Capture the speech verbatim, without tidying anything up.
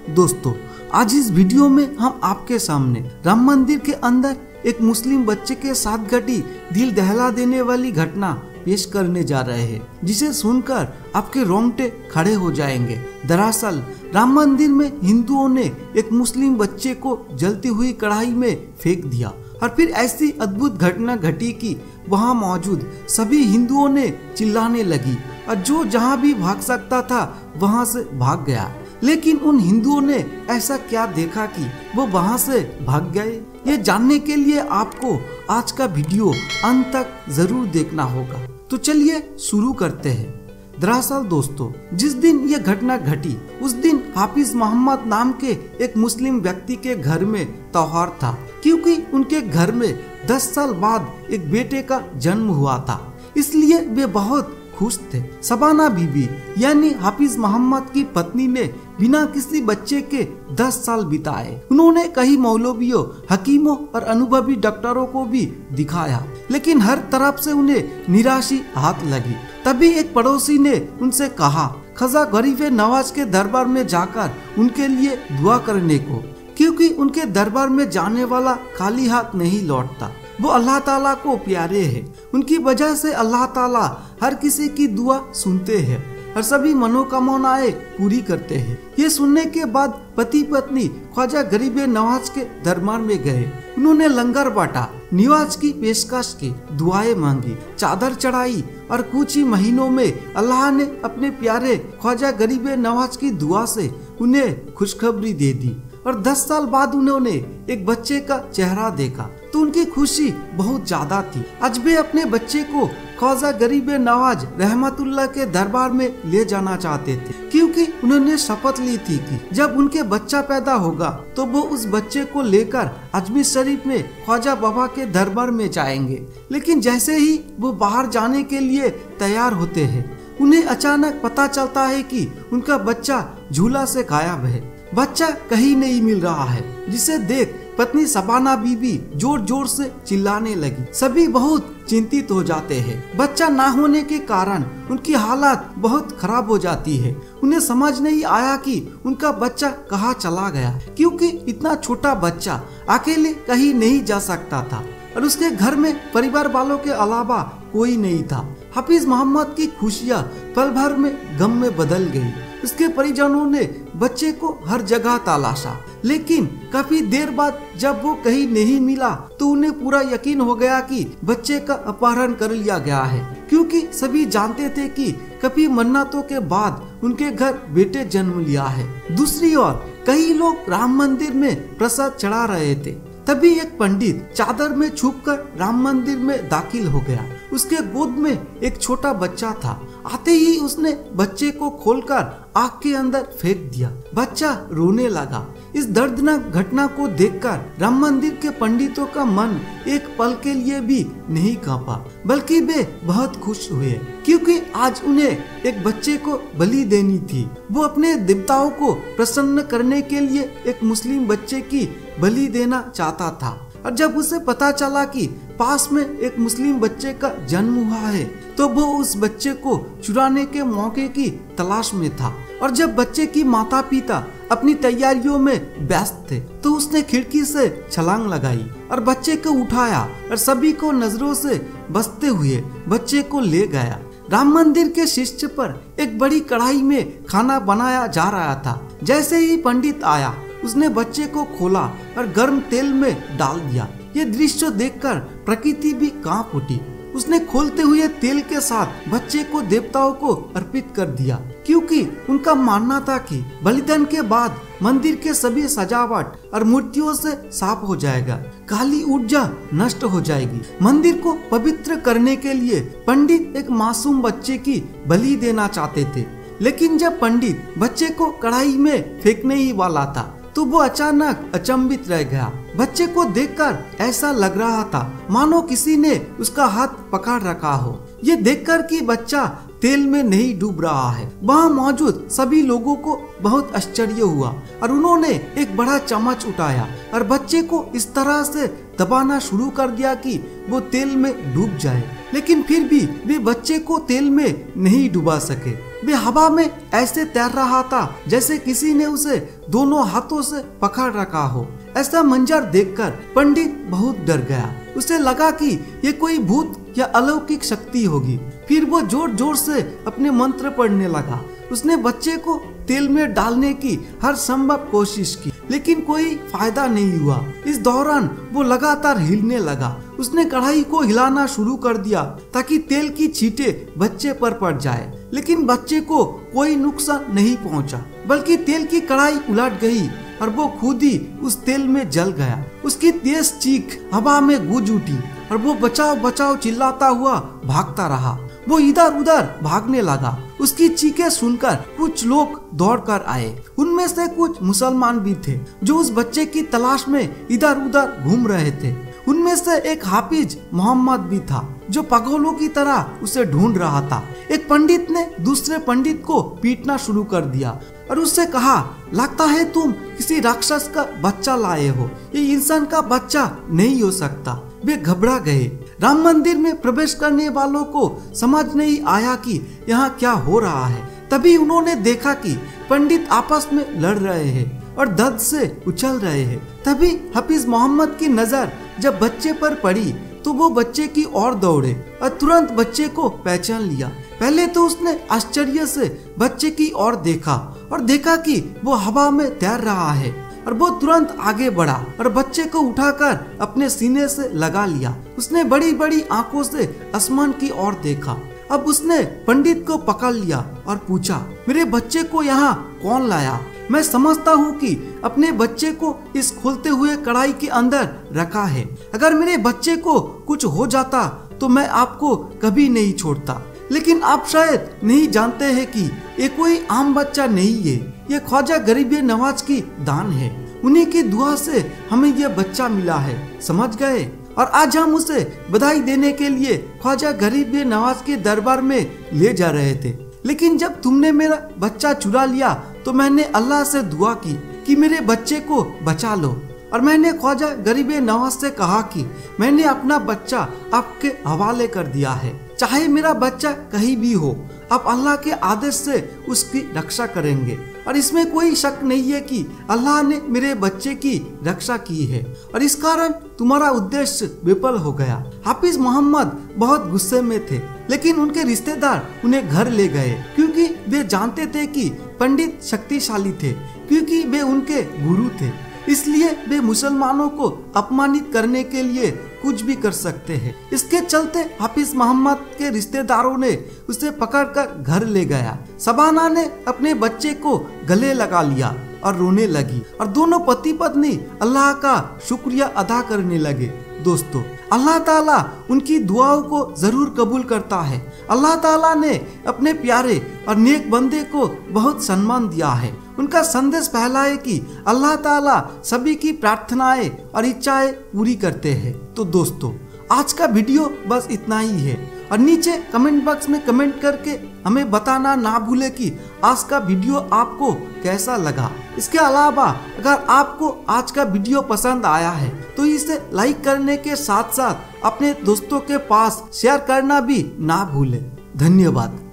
दोस्तों, आज इस वीडियो में हम आपके सामने राम मंदिर के अंदर एक मुस्लिम बच्चे के साथ घटी दिल दहला देने वाली घटना पेश करने जा रहे हैं, जिसे सुनकर आपके रोंगटे खड़े हो जाएंगे। दरअसल राम मंदिर में हिंदुओं ने एक मुस्लिम बच्चे को जलती हुई कढ़ाई में फेंक दिया और फिर ऐसी अद्भुत घटना घटी कि वहां मौजूद सभी हिंदुओं ने चिल्लाने लगी और जो जहां भी भाग सकता था वहां से भाग गया। लेकिन उन हिंदुओं ने ऐसा क्या देखा कि वो वहां से भाग गए? ये जानने के लिए आपको आज का वीडियो अंत तक जरूर देखना होगा। तो चलिए शुरू करते हैं। दरअसल दोस्तों, जिस दिन ये घटना घटी उस दिन हाफिज मोहम्मद नाम के एक मुस्लिम व्यक्ति के घर में त्योहार था, क्योंकि उनके घर में दस साल बाद एक बेटे का जन्म हुआ था। इसलिए वे बहुत खुश थे। शबाना बीबी यानी हाफिज मोहम्मद की पत्नी ने बिना किसी बच्चे के दस साल बिताए। उन्होंने कई मौलवियों, हकीमों और अनुभवी डॉक्टरों को भी दिखाया, लेकिन हर तरफ से उन्हें निराशी हाथ लगी। तभी एक पड़ोसी ने उनसे कहा, खजा गरीब नवाज के दरबार में जाकर उनके लिए दुआ करने को, क्योंकि उनके दरबार में जाने वाला खाली हाथ नहीं लौटता। वो अल्लाह ताला को प्यारे हैं। उनकी वजह से अल्लाह ताला हर किसी की दुआ सुनते हैं और सभी मनोकामनाएं पूरी करते हैं। ये सुनने के बाद पति पत्नी ख्वाजा गरीब नवाज के दरबार में गए। उन्होंने लंगर बांटा, निवाज की पेशकश की, दुआएं मांगी, चादर चढ़ाई और कुछ ही महीनों में अल्लाह ने अपने प्यारे ख्वाजा गरीब नवाज की दुआ से उन्हें खुशखबरी दे दी और दस साल बाद उन्होंने एक बच्चे का चेहरा देखा तो उनकी खुशी बहुत ज्यादा थी। आज वे अपने बच्चे को ख्वाजा गरीब नवाज रहमतुल्लाह के दरबार में ले जाना चाहते थे, क्योंकि उन्होंने शपथ ली थी कि जब उनके बच्चा पैदा होगा तो वो उस बच्चे को लेकर अजमेर शरीफ में ख्वाजा बाबा के दरबार में जाएंगे। लेकिन जैसे ही वो बाहर जाने के लिए तैयार होते हैं, उन्हें अचानक पता चलता है कि उनका बच्चा झूला से गायब है। बच्चा कहीं नहीं मिल रहा है, जिसे देख पत्नी शबाना बीबी जोर जोर से चिल्लाने लगी। सभी बहुत चिंतित हो जाते हैं। बच्चा ना होने के कारण उनकी हालत बहुत खराब हो जाती है। उन्हें समझ नहीं आया कि उनका बच्चा कहाँ चला गया, क्योंकि इतना छोटा बच्चा अकेले कहीं नहीं जा सकता था और उसके घर में परिवार वालों के अलावा कोई नहीं था। हाफिज मोहम्मद की खुशियाँ पल भर में गम में बदल गई। उसके परिजनों ने बच्चे को हर जगह तलाशा, लेकिन काफी देर बाद जब वो कहीं नहीं मिला तो उन्हें पूरा यकीन हो गया कि बच्चे का अपहरण कर लिया गया है, क्योंकि सभी जानते थे कि कभी मन्नतों के बाद उनके घर बेटे जन्म लिया है। दूसरी ओर कई लोग राम मंदिर में प्रसाद चढ़ा रहे थे। तभी एक पंडित चादर में छुपकर राम मंदिर में दाखिल हो गया। उसके गोद में एक छोटा बच्चा था। आते ही उसने बच्चे को खोलकर आग के अंदर फेंक दिया। बच्चा रोने लगा। इस दर्दनाक घटना को देखकर राम मंदिर के पंडितों का मन एक पल के लिए भी नहीं कांपा, बल्कि वे बहुत खुश हुए, क्योंकि आज उन्हें एक बच्चे को बलि देनी थी। वो अपने देवताओं को प्रसन्न करने के लिए एक मुस्लिम बच्चे की बलि देना चाहता था। और जब उसे पता चला कि पास में एक मुस्लिम बच्चे का जन्म हुआ है, तो वो उस बच्चे को चुराने के मौके की तलाश में था। और जब बच्चे की माता पिता अपनी तैयारियों में व्यस्त थे, तो उसने खिड़की से छलांग लगाई और बच्चे को उठाया और सभी को नजरों से बचते हुए बच्चे को ले गया। राम मंदिर के शीर्ष पर एक बड़ी कढ़ाई में खाना बनाया जा रहा था। जैसे ही पंडित आया, उसने बच्चे को खोला और गर्म तेल में डाल दिया। ये दृश्य देखकर प्रकृति भी कांप उठी। उसने खोलते हुए तेल के साथ बच्चे को देवताओं को अर्पित कर दिया, क्योंकि उनका मानना था कि बलिदान के बाद मंदिर के सभी सजावट और मूर्तियों से साफ हो जाएगा, काली ऊर्जा नष्ट हो जाएगी। मंदिर को पवित्र करने के लिए पंडित एक मासूम बच्चे की बलि देना चाहते थे, लेकिन जब पंडित बच्चे को कढ़ाई में फेंकने ही वाला था तो वो अचानक अचंभित रह गया। बच्चे को देखकर ऐसा लग रहा था मानो किसी ने उसका हाथ पकड़ रखा हो। ये देखकर कि बच्चा तेल में नहीं डूब रहा है, वहाँ मौजूद सभी लोगों को बहुत आश्चर्य हुआ और उन्होंने एक बड़ा चम्मच उठाया और बच्चे को इस तरह से दबाना शुरू कर दिया कि वो तेल में डूब जाए। लेकिन फिर भी वे बच्चे को तेल में नहीं डुबा सके। वे हवा में ऐसे तैर रहा था जैसे किसी ने उसे दोनों हाथों से पकड़ रखा हो। ऐसा मंजर देखकर पंडित बहुत डर गया। उसे लगा कि ये कोई भूत या अलौकिक शक्ति होगी। फिर वो जोर जोर से अपने मंत्र पढ़ने लगा। उसने बच्चे को तेल में डालने की हर संभव कोशिश की, लेकिन कोई फायदा नहीं हुआ। इस दौरान वो लगातार हिलने लगा। उसने कढ़ाई को हिलाना शुरू कर दिया ताकि तेल की छींटे बच्चे पर पड़ जाए, लेकिन बच्चे को कोई नुकसान नहीं पहुंचा, बल्कि तेल की कढ़ाई उलट गई और वो खुद ही उस तेल में जल गया। उसकी तेज चीख हवा में गूंज उठी और वो बचाओ बचाओ चिल्लाता हुआ भागता रहा। वो इधर उधर भागने लगा। उसकी चीखें सुनकर कुछ लोग दौड़कर आए। उनमें से कुछ मुसलमान भी थे जो उस बच्चे की तलाश में इधर उधर घूम रहे थे। उनमें से एक हाफिज मोहम्मद भी था जो पागलों की तरह उसे ढूंढ रहा था। एक पंडित ने दूसरे पंडित को पीटना शुरू कर दिया और उससे कहा, लगता है तुम किसी राक्षस का बच्चा लाए हो, ये इंसान का बच्चा नहीं हो सकता। वे घबरा गए। राम मंदिर में प्रवेश करने वालों को समझ नहीं आया कि यहाँ क्या हो रहा है। तभी उन्होंने देखा कि पंडित आपस में लड़ रहे हैं और दर्द से उछल रहे हैं। तभी हाफिज मोहम्मद की नजर जब बच्चे पर पड़ी तो वो बच्चे की ओर दौड़े और तुरंत बच्चे को पहचान लिया। पहले तो उसने आश्चर्य से बच्चे की ओर देखा और देखा कि वो हवा में तैर रहा है, और वो तुरंत आगे बढ़ा और बच्चे को उठाकर अपने सीने से लगा लिया। उसने बड़ी बड़ी आंखों से आसमान की ओर देखा। अब उसने पंडित को पकड़ लिया और पूछा, मेरे बच्चे को यहाँ कौन लाया? मैं समझता हूँ कि अपने बच्चे को इस खोलते हुए कढ़ाई के अंदर रखा है। अगर मेरे बच्चे को कुछ हो जाता तो मैं आपको कभी नहीं छोड़ता, लेकिन आप शायद नहीं जानते हैं कि ये कोई आम बच्चा नहीं है। ये ख्वाजा गरीब नवाज की दान है। उन्हीं की दुआ से हमें यह बच्चा मिला है, समझ गए? और आज हम उसे बधाई देने के लिए ख्वाजा गरीब नवाज के दरबार में ले जा रहे थे, लेकिन जब तुमने मेरा बच्चा चुरा लिया तो मैंने अल्लाह से दुआ की कि मेरे बच्चे को बचा लो। और मैंने ख्वाजा गरीब नवाज से कहा कि मैंने अपना बच्चा आपके हवाले कर दिया है। चाहे मेरा बच्चा कहीं भी हो, आप अल्लाह के आदेश से उसकी रक्षा करेंगे। और इसमें कोई शक नहीं है कि अल्लाह ने मेरे बच्चे की रक्षा की है, और इस कारण तुम्हारा उद्देश्य विफल हो गया। हाफिज मोहम्मद बहुत गुस्से में थे, लेकिन उनके रिश्तेदार उन्हें घर ले गए क्योंकि वे जानते थे कि पंडित शक्तिशाली थे, क्योंकि वे उनके गुरु थे। इसलिए वे मुसलमानों को अपमानित करने के लिए कुछ भी कर सकते हैं। इसके चलते हाफिज मोहम्मद के रिश्तेदारों ने उसे पकड़कर घर ले गया। शबाना ने अपने बच्चे को गले लगा लिया और रोने लगी, और दोनों पति पत्नी अल्लाह का शुक्रिया अदा करने लगे। दोस्तों, अल्लाह ताला उनकी दुआओं को जरूर कबूल करता है। अल्लाह ताला ने अपने प्यारे और नेक बंदे को बहुत सम्मान दिया है। उनका संदेश फैलाए कि अल्लाह ताला सभी की प्रार्थनाएं और इच्छाएं पूरी करते हैं। तो दोस्तों, आज का वीडियो बस इतना ही है, और नीचे कमेंट बॉक्स में कमेंट करके हमें बताना ना भूले कि आज का वीडियो आपको कैसा लगा। इसके अलावा अगर आपको आज का वीडियो पसंद आया है तो इसे लाइक करने के साथ साथ अपने दोस्तों के पास शेयर करना भी ना भूले। धन्यवाद।